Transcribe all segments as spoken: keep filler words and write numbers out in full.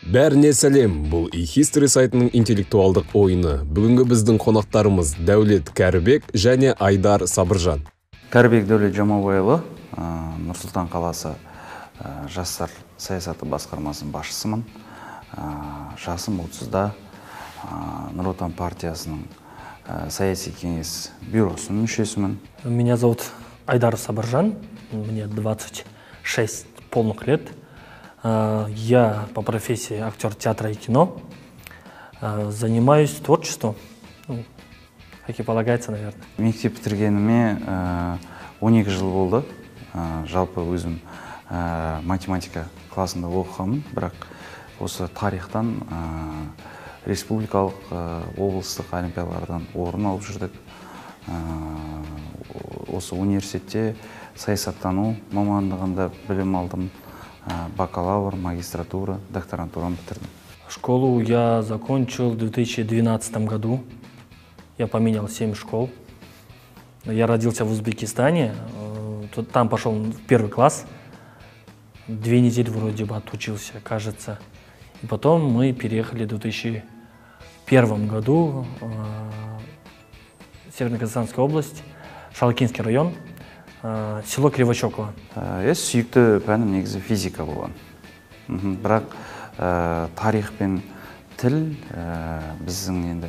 Бәріне сәлем, бұл e-history сайтының интеллектуалдық ойыны. Бүгінгі біздің қонақтарымыз Дәулет Кәрібек және Айдар Сабыржан. Кәрібек Дәулет Жамабайұлы, Нұр-Сұлтан қаласы жастар саясаты басқармасының басшысымын. Жасым отызда, Нұр Отан партиясының саяси кеңес бюросының мүшесімін. Меня зовут Айдар Сабыржан, мне двадцать шесть полных лет. Я по профессии актер театра и кино. Занимаюсь творчеством, ну, как и полагается, наверное. Мектеп бітіргеніме он екі жыл болды. Жалпы өзім математика классында оқығанмын, бірақ осы тарихтан республикалық, облыстық олимпиадалардан орын алып жүрдік. Осы университетте саясаттану мамандығында білім алдым. Бакалавр, магистратура, докторантуру бітірдім. Школу я закончил в две тысячи двенадцатом году. Я поменял семь школ. Я родился в Узбекистане. Там пошел в первый класс. Две недели вроде бы отучился, кажется. И потом мы переехали в две тысячи первом году в Северо-Казахстанскую область, Шалкинский район. Село Кривочоково. Ես сүйікті пәнім негізі физика болған. Бірақ тарих пен тіл біздің енді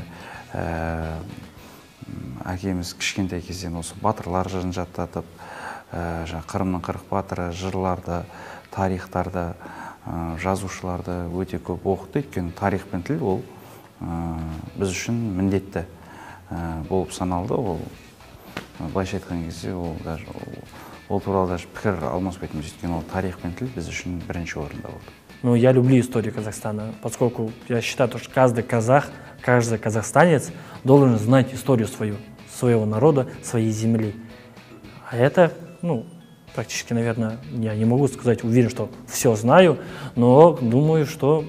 әкеміз кішкентай кезден осы батырлар жырын жаттатып, Қырымның қырық батыры, жырларды, тарихтарды, жазушыларды өте көп оқыды. Өйткені тарих пен тіл ол біз үшін міндетті болып саналды. Ол Былайша айтқан кезде ол даже ол туралы даже пікір алмаспайтынбыз, өйткені ол тарих пен тіл біз үшін бірінші орында болды. Ну, я люблю историю Казахстана, поскольку я считаю, что каждый казах, каждый казахстанец должен знать историю свою, своего народа, своей земли. А это, ну, практически, наверное, я не могу сказать, уверен, что все знаю, но думаю, что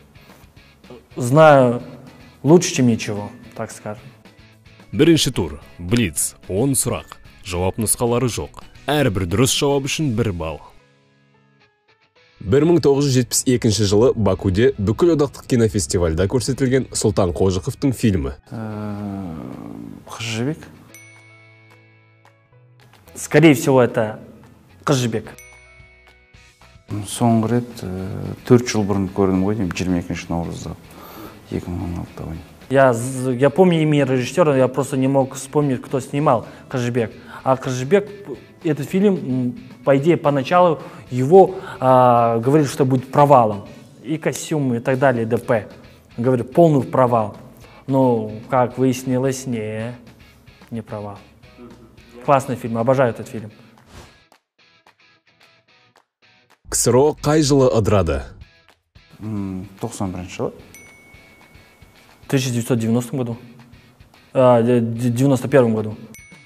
знаю лучше, чем ничего, так скажем. Бірінші тур, Блиц, он сұрақ, жауап нұсқалары жоқ. Әрбір дұрыс жауап үшін бір балл. бір мың тоғыз жүз жетпіс екінші жылы Бакуде бүкіл одақтық кинофестивальда көрсетілген Сұлтан Қожықовтың фильмі. Қыз жібек? Скорее всего, это Қыз жібек. Соңғы рет төрт жыл бұрын көрдім ғой, жиырма екінші наурызда, екі мың он алтыда. Я, я помню имя режиссера, я просто не мог вспомнить, кто снимал Кызжибек. А Кызжибек, этот фильм, по идее, поначалу его а, говорили, что будет провалом. И костюм, и так далее, д.п. Говорили, полный провал. Но, как выяснилось, не, не провал. Классный фильм, обожаю этот фильм. КСРО қай жылы ыдырады? тоқсан бірінші жылы. В тысяча девятьсот девяностом году. А, девяносто первом году.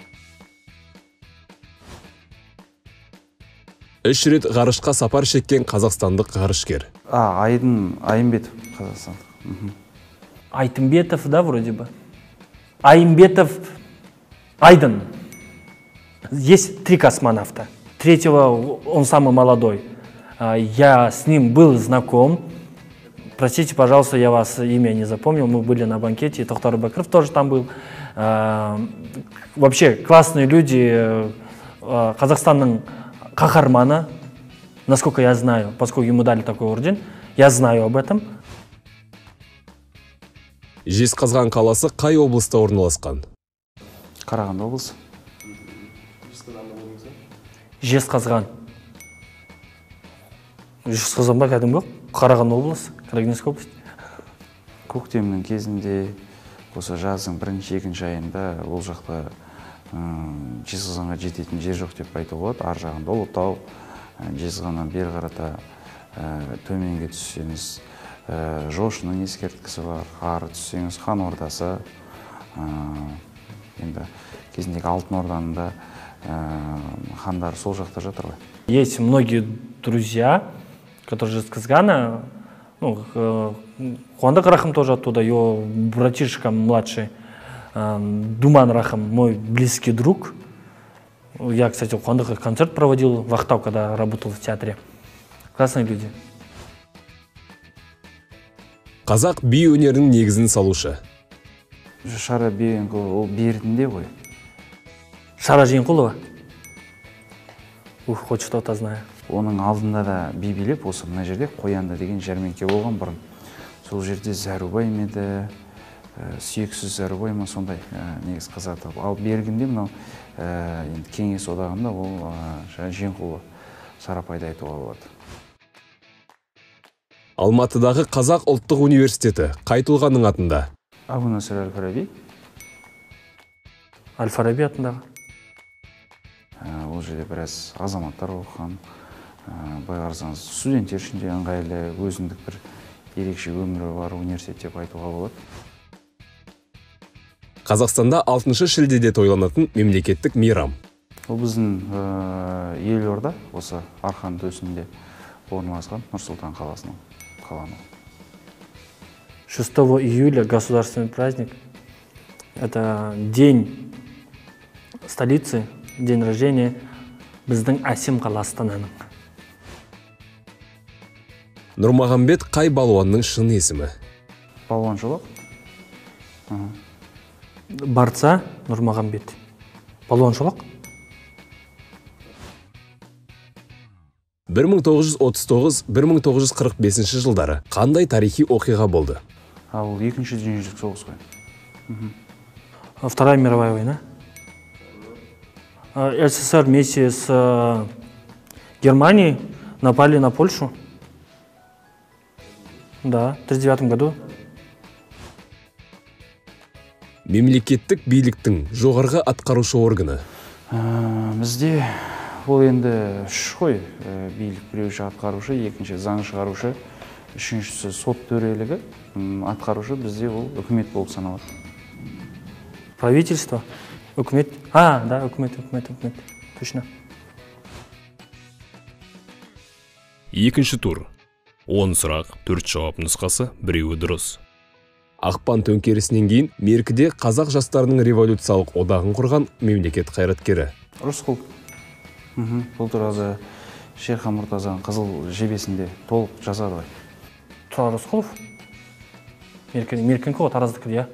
Үш рет ғарышқа сапар шеккен қазақстандық ғарышкер. А, Айдын Айымбетов, қазақстандық. Айтымбетов, да, вроде бы. Айымбетов, Айдын. Есть три космонавта. Третьего, он самый молодой. Я с ним был знаком. Простите, пожалуйста, я вас имя не запомнил. Мы были на банкете, и Тохтар Бакыров тоже там был. Вообще, классные люди. Казахстанның қаһарманы, насколько я знаю, поскольку ему дали такой орден, я знаю об этом. Жезқазған қаласы қай облыста орналасқан? Қарағанды облысы. Жезқазған. Жезқазған ба кәдімгі? Қарағанды облысы, Карагандинская область. Көктемнің кезінде, осы жаздың бірінші, екінші айында ол жақта Жезқазғанға жететін жер жоқ деп айтуға болады. Ар жағында Ұлытау, Жезқазғаннан бері қарата төменге түссеңіз, Жошының ескерткісі бар, ары түссеңіз Хан Ордасы, енді кезіндегі Алтын Орданың да хандары сол жақта жатыр ғой. Есть многие друзья, которые из Жезқазгана, ну, Қуандық Рахым тоже оттуда, его братишка младший, Думан Рахым, мой близкий друг. Я, кстати, у Қуандыка концерт проводил в Ақтау, когда работал в театре. Классные люди. Қазақ би өнерінің негізін салушы. Шара Бейенқұлова ол Бертінде ғой. Шара Жиенқұлова? Ух, хоть что-то знаю. Оның алдында да би билеп, осы мына жерде Қоянды деген жәрмеңке болған бұрын. Сол жерде Зәрубай меді, Сүйексіз Зәрубай ма сондай негіз қазақ табы. Ал бергінде мынау Кеңес одағында ол Жиенқұлова Сарапайды айтуға болады. Алматыдағы Қазақ ұлттық университеті қай тұлғаның атында? Абу Насыр Әл-Фараби. Әл-Фараби атындағы. Ол жерде біраз азаматтар оқыған, былай қарасаңыз студенттер ішінде ыңғайлы, өзіндік бір ерекше өмірі бар университет деп айтуға болады. Қазақстанда алтыншы шілдеде тойланатын мемлекеттік мейрам. Ол біздің елорда, осы Арқан төсінде орналасқан Нұр-Сұлтан қаласының қаланы. шестого июля государственный праздник. Это день столицы, день рождения біздің Әсем қаласының. Нұрмағамбет қай балуанның шын есімі? Балуан Шолақ? Барца Нұрмағамбет. Балуан Шолақ? бір мың тоғыз жүз отыз тоғыз — бір мың тоғыз жүз қырық бесінші жылдары қандай тарихи оқиға болды? Ал екінші дүниежүзілік соғыс қой. Вторая мировая война. СССР вместе с Германией напали на Польшу. Да, в тридцать девятом году. Мемлекеттік биліктің жоғарғы атқарушы органы. Бізде ол енді үш қой. Билік біреуші атқарушы, екінші заң шығарушы, үшіншісі сот төрелігі, атқарушы бізде ол үкімет болып саналады. Правительство, үкімет. А, да, үкімет, үкімет, үкімет. Точно. Екінші тур. он сұрақ, төрт жауап нұсқасы, біреуі дұрыс. Ақпан төңкерісінен кейін Меркіде қазақ жастарының революциялық одағын құрған мемлекет қайраткері. Рысқұл. Бұл туралы Шерхан Мұртазаның қызыл жебесінде толық жазады ғой. Тұрар Рысқұлов? Меркінікі ғой, Тараздікі, иә.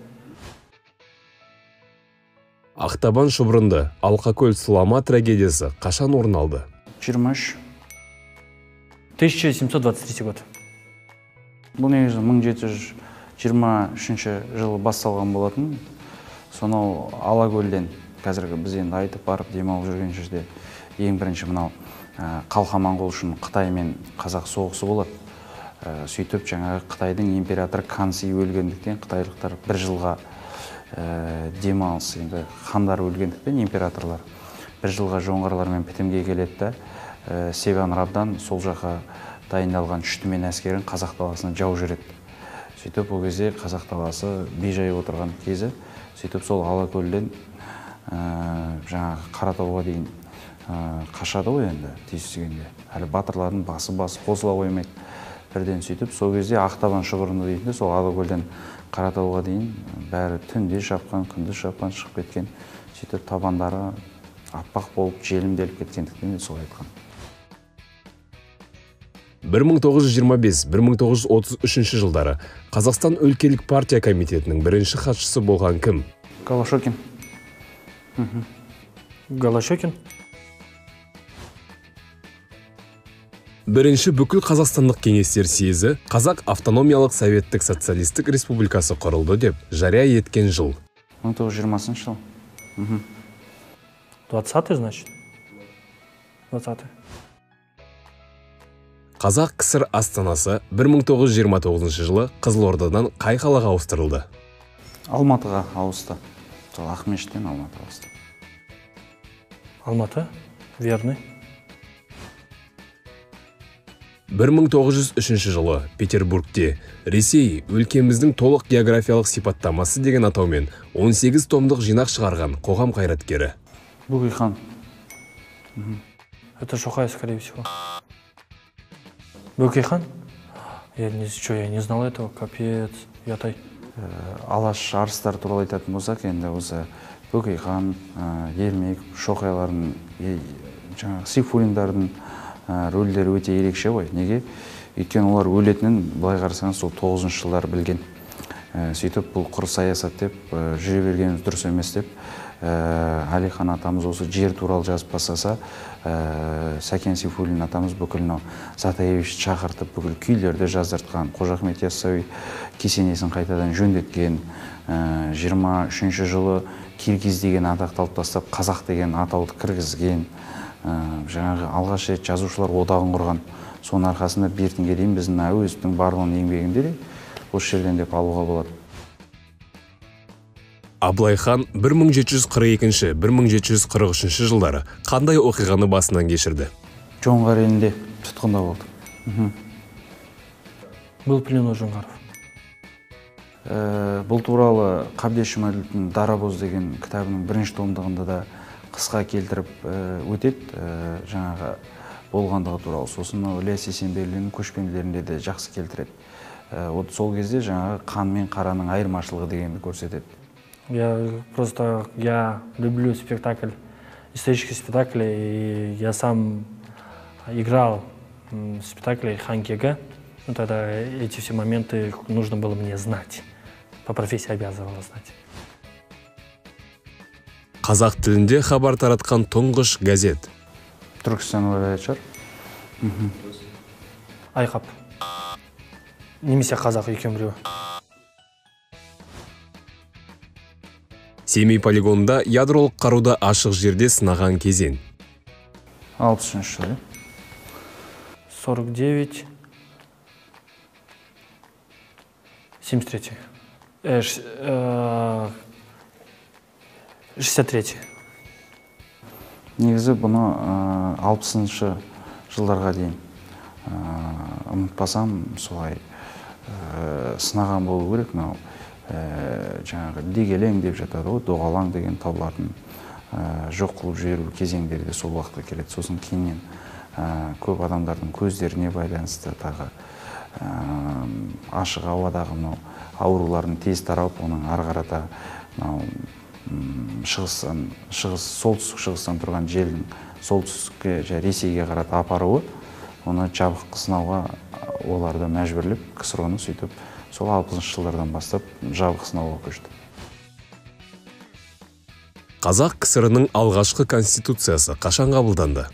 Ақтабан шұбырынды Алқакөл сұлама трагедиясы қашан орын алды? жиырма үш. тысяча семьсот двадцать третий год. Бұл негізі мың жеті жүз жиырма үшінші жылы басталған болатын. Сонау Алакөлден, қазіргі біз енді айтып барып демалып жүрген жерде ең бірінші мынау қалқа моңғол үшін Қытай мен қазақ соғысы болады. Сөйтіп жаңағы Қытайдың императоры Канси өлгендіктен қытайлықтар бір жылға демалыс, енді хандар өлгендіктен императорлар бір жылға жоңғарлармен бітімге келеді. Севан Рабдан сол жаққа дайындалған үштімен әскерін қазақ даласына жау жүреді. Сөйтіп ол кезде қазақ даласы бейжай отырған кезі, сөйтіп сол Алакөлден жаңағы Қаратауға дейін қашады ғой енді түйсігенде. Әлі батырлардың басы-басы қосыла қоймайды. Бірден сөйтіп, сол кезде Ақтабан шұбырынды дейтінде, сол Алакөлден Қаратауға дейін бәрі түнде шапқан, күнде шапқан, шығып кеткен. Сөйтіп табандары аппақ болып, желімделіп кеткендіктен сол айтқан. бір мың тоғыз жүз жиырма бес — бір мың тоғыз жүз отыз үшінші жылдары Қазақстан өлкелік партия комитетінің бірінші хатшысы болған кім? Голошокин. Голошокин. Бірінші бүкіл Қазақстандық кеңестер съезі Қазақ автономиялық советтік социалистік республикасы құрылды деп жария еткен жыл. мың тоғыз жүз жиырмасыншы жыл. двадцатый, значит? двадцатый. Қазақ КСР астанасы бір мың тоғыз жүз жиырма тоғызыншы жылы Қызылордадан қай қалаға ауыстырылды? Алматыға ауысты. Сол Ақмешіттен Алматыға ауысты. Алматы, верный. бір мың тоғыз жүз үшінші жылы Петербургте Ресей өлкеміздің толық географиялық сипаттамасы деген атаумен он сегіз томдық жинақ шығарған қоғам қайраткері. Бөкейхан. Это Шухай, скорее всего. Бөкейхан? Я не, что, я не знал этого, капец, ятай. Алаш арыстар туралы айтатын болсақ, енді осы Бөкейхан, Ермек, Шоқайлардың, жаңағы Сейфуллиндардың рөлдері өте ерекше ғой. Неге? Өйткені олар өлетінін былай қарасаңыз сол тоғызыншы жылдары білген. Сөйтіп бұл құр саясат деп жүре бергеніміз дұрыс емес деп Әлихан атамыз осы жер туралы жазып бастаса, Сәкен Сейфуллин атамыз бүкіл Затаевичті шақыртып бүкіл күйлерді жаздыртқан, Қожа Ахмет Яссауи кесенесін қайтадан жөндеткен, жиырма үшінші жылы Киргиз деген атақты алып тастап, қазақ деген атауды кіргізген, жаңағы алғаш рет жазушылар одағын құрған. Соның арқасында бертінге дейін біздің Әуезовтің барлығын еңбегінде де осы жерден деп алуға болады. Абылай хан бір мың жеті жүз қырық екінші — бір мың жеті жүз қырық үшінші жылдары қандай оқиғаны басынан кешірді? Жоңғар елінде тұтқында болды. Был плену Жоңғаров. Бұл туралы Қабдеш Жұмаділовтің Дарабоз деген кітабының бірінші томдығында да қысқа келтіріп өтеді, жаңағы болғандығы туралы. Сосын Ілияс Есенберлиннің көшпенділерінде де жақсы келтіреді. Сол кезде жаңағы қан мен қараның айырмашылығы дегенді көрсетеді. Я просто, я люблю спектакль, исторический спектакль, и я сам играл в спектакле «Хан Кега». Ну, тогда эти все моменты нужно было мне знать. По профессии обязывала знать. Қазақ тілінде хабар таратқан тұңғыш газет. Түркістан уәлаят. Айқап. Немесе қазақ екеуі біреуі. Семей полигонында ядролық қаруды ашық жерде сынаған кезең. алпыс үшінші жыл. сорок девять. семьдесят третий. шестьдесят третий. Негізі бұны алпысыншы жылдарға дейін ұмытпасам солай сынаған болу керек. Жаңағы дегелең деп жатады ғой, доғалаң деген таулардың жоқ қылып жіберу кезеңдері де сол уақытта келеді. Сосын кейіннен көп адамдардың көздеріне байланысты тағы ашық ауадағы аурулардың тез таралып, оның ары қарата шығыстан, шығыс, солтүстік шығыстан тұрған желдің солтүстікке, Ресейге қарата апаруы, оны жабық сынауға оларды мәжбүрлеп, ксро-ны сөйтіп, сол алпысыншы жылдардан бастап жабық сынауға көшті. Қазақ КСР-ның алғашқы конституциясы қашан қабылданды?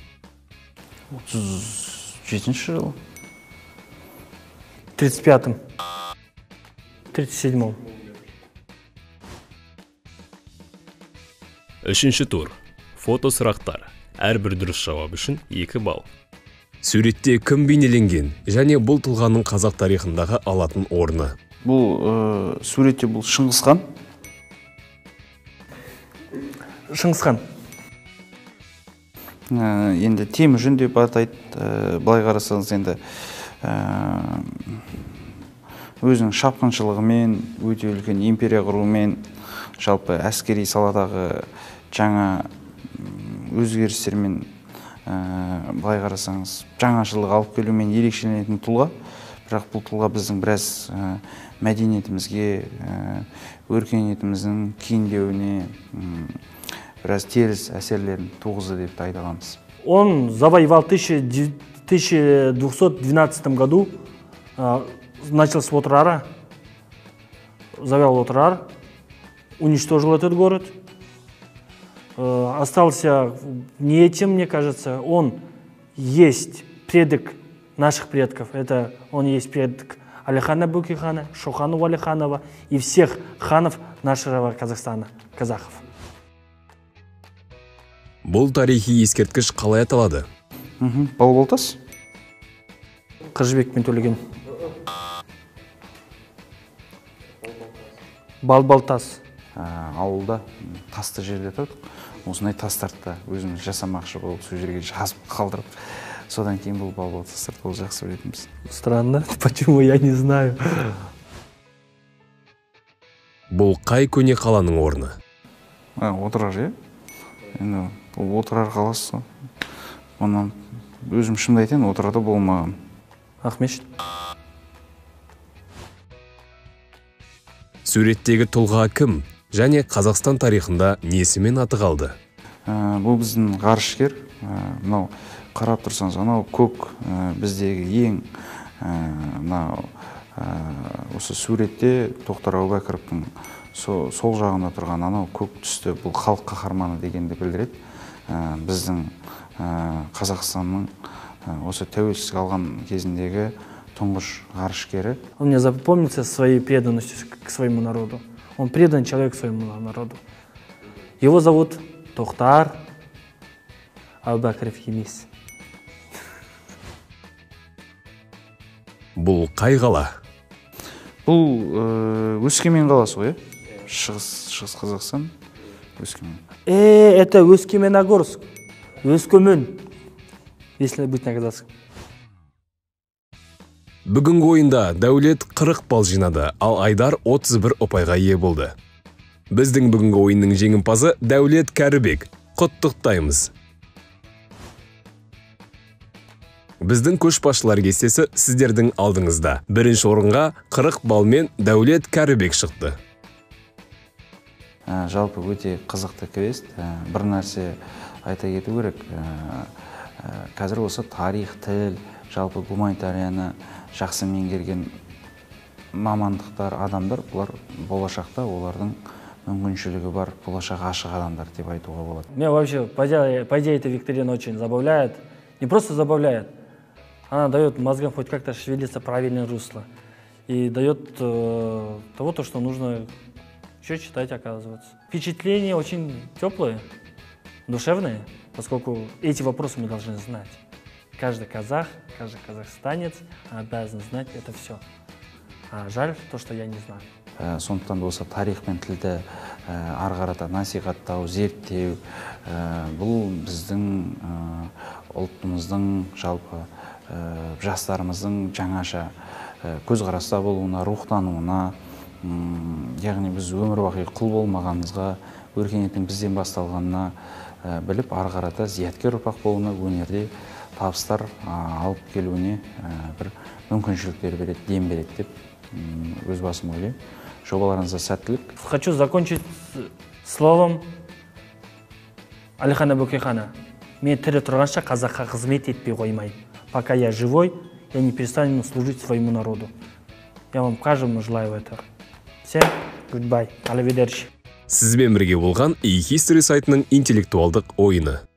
отыз жетінші жыл. тридцать пятым. тридцать седьмом. Үшінші тур. Фото сұрақтар. Әрбір дұрыс жауап үшін екі балл. Суретте кім бейнеленген және бұл тұлғаның қазақ тарихындағы алатын орны? Бұл суретте бұл Шыңғысхан. Шыңғысхан. Енді Темүжін деп атайды, былай қарасаңыз енді өзінің шапқыншылығымен, өте үлкен империя құруымен, жалпы әскери саладағы жаңа өзгерістермен, былай қарасаңыз, жаңашылдық алып келумен ерекшеленетін тұлға. Бірақ бұл тұлға біздің біраз мәдениетімізге, өркениетіміздің кейіндеуіне біраз теріс әсерлерін туғызды деп айта аламыз. Он завоевал в тысяча двести двенадцатом году, начал с Отрара, завел Отрар, уничтожил этот город. Остался не этим, мне кажется. Он есть предок наших предков. Это он есть предок Алихана Бөкейхана, Шохана Уалиханова и всех ханов нашего Казахстана, казахов. Бұл тарихи ескерткіш қалай аталады? Балбалтас. Қыз Жібек пен Төлеген. Балбалтас. Ауылда тасты жерде тұрдық. Осындай тастарды өзіміз жасамақшы болып, сол жерге жазып қалдырып, содан кейін бұл балбалтастарды ол жақсы білетінбіз. Странно, почему я не знаю. Бұл қай көне қаланың орны? Отырар, е? Енді бұл Отырар қаласы. Онан өзім шымды айтайын, Отырарда болмаған. Ақмешіт. Суреттегі тұлға кім? Және Қазақстан тарихында несімен аты қалды? Бұл біздің ғарышкер. Мынау қарап тұрсаңыз, анау көк біздегі ең мына осы суретте Тоқтар Әубәкіровтың сол жағында тұрған анау көк түсті бұл халық қаһарманы дегенді білдіреді. Біздің Қазақстанның осы тәуелсіздік алған кезіндегі тұңғыш ғарышкері. Он мне запомнился своей преданностью к своему народу. Он предан человек своему народу. Его зовут Тоқтар Әубәкіров емес. Бұл қай қала? Бұл Өскемен қаласы ғой, шығыс Қазақстан, Өскемен. Э, это Өскеменогорск, Өскемен, если быть на казахском. Бүгінгі ойында Дәулет қырық балл жинады, ал Айдар отыз бір ұпайға ие болды. Біздің бүгінгі ойынның жеңімпазы Дәулет Кәрібек. Құттықтаймыз. Біздің көшбасшылар кестесі сіздердің алдыңызда. Бірінші орынға қырық балмен Дәулет Кәрібек шықты. Жалпы өте қызықты квест. Бір нәрсе айта кету керек. Қазір осы тарих, тіл, жалпы гуманитарияны жақсы меңгерген мамандықтар, адамдар, бұлар болашақта олардың мүмкіншілігі бар, болашақ ашық адамдар деп айтуға болады. Меня вообще, по идее, эта викторина очень забавляет. Не просто забавляет, она дает мозгам хоть как-то шевелиться в правильное русло. И дает э, того, то, что нужно еще читать, оказывается. Впечатления очень теплые, душевные, поскольку эти вопросы мы должны знать. Каждый казах, каждый казахстанец обязан знать это все. А жаль то, что я не знаю. Сондықтан осы тарих пен тілді ары қарата насихаттау, зерттеу, бұл біздің ұлтымыздың, жалпы жастарымыздың жаңаша көзқараста болуына, рухтануына, яғни біз өмір бақи құл болмағанымызға, өркениеттің бізден басталғанына біліп, ары қарата зияткер ұрпақ болуына, өнерде табыстар алып келуіне бір мүмкіншіліктер береді, дем береді деп өз басым ойлаймын. Жобаларыңызға сәттілік. Хочу закончить словом Алихана Бөкейхана. Мен тірі тұрғанша қазаққа қызмет етпей қоймайын. Пока я живой, я не перестану служить своему народу. Я вам каждому желаю этого. Всем goodbye. Arrivederci. Сізбен бірге болған e-history сайтының интеллектуалдық ойыны.